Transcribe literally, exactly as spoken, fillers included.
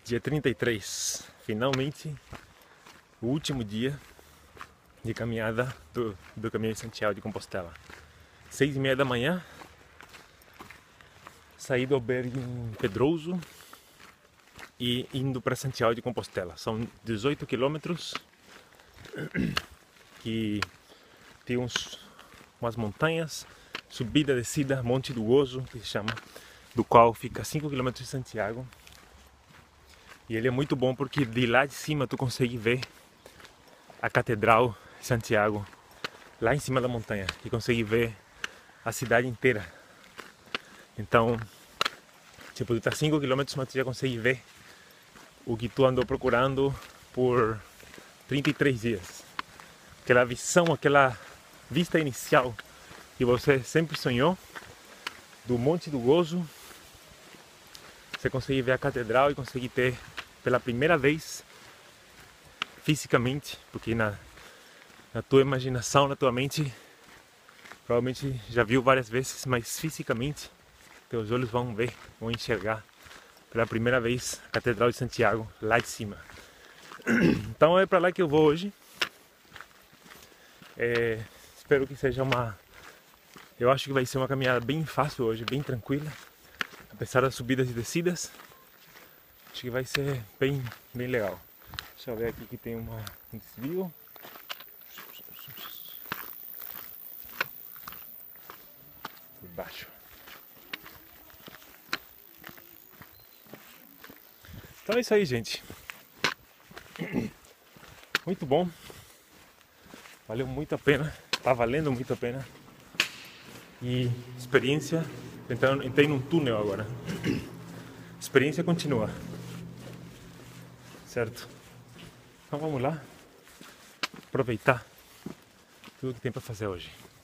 Dia trinta e três, finalmente o último dia de caminhada do, do Caminho de Santiago de Compostela. Seis e meia da manhã, saí do albergue em Pedroso e indo para Santiago de Compostela. São dezoito quilômetros que tem uns, umas montanhas, subida, descida, Monte do Gozo, que se chama, do qual fica cinco quilômetros de Santiago. E ele é muito bom porque de lá de cima tu consegue ver a Catedral de Santiago, lá em cima da montanha, e consegue ver a cidade inteira. Então, tipo, tu tá cinco quilômetros, mas tu já consegue ver o que tu andou procurando por trinta e três dias. Aquela visão, aquela vista inicial que você sempre sonhou do Monte do Gozo, você consegue ver a catedral e consegue ter pela primeira vez fisicamente, porque na, na tua imaginação, na tua mente, provavelmente já viu várias vezes, mas fisicamente teus olhos vão ver, vão enxergar pela primeira vez a Catedral de Santiago lá de cima. Então é para lá que eu vou hoje. É, espero que seja uma... Eu acho que vai ser uma caminhada bem fácil hoje, bem tranquila, apesar das subidas e descidas. Acho que vai ser bem, bem legal. Deixa eu ver aqui que tem uma, um desvio. Por baixo. Então é isso aí, gente. Muito bom. Valeu muito a pena. Tá valendo muito a pena. E experiência. Então, entrei num túnel agora. Experiência continua. Certo? Então vamos lá aproveitar tudo que tem para fazer hoje.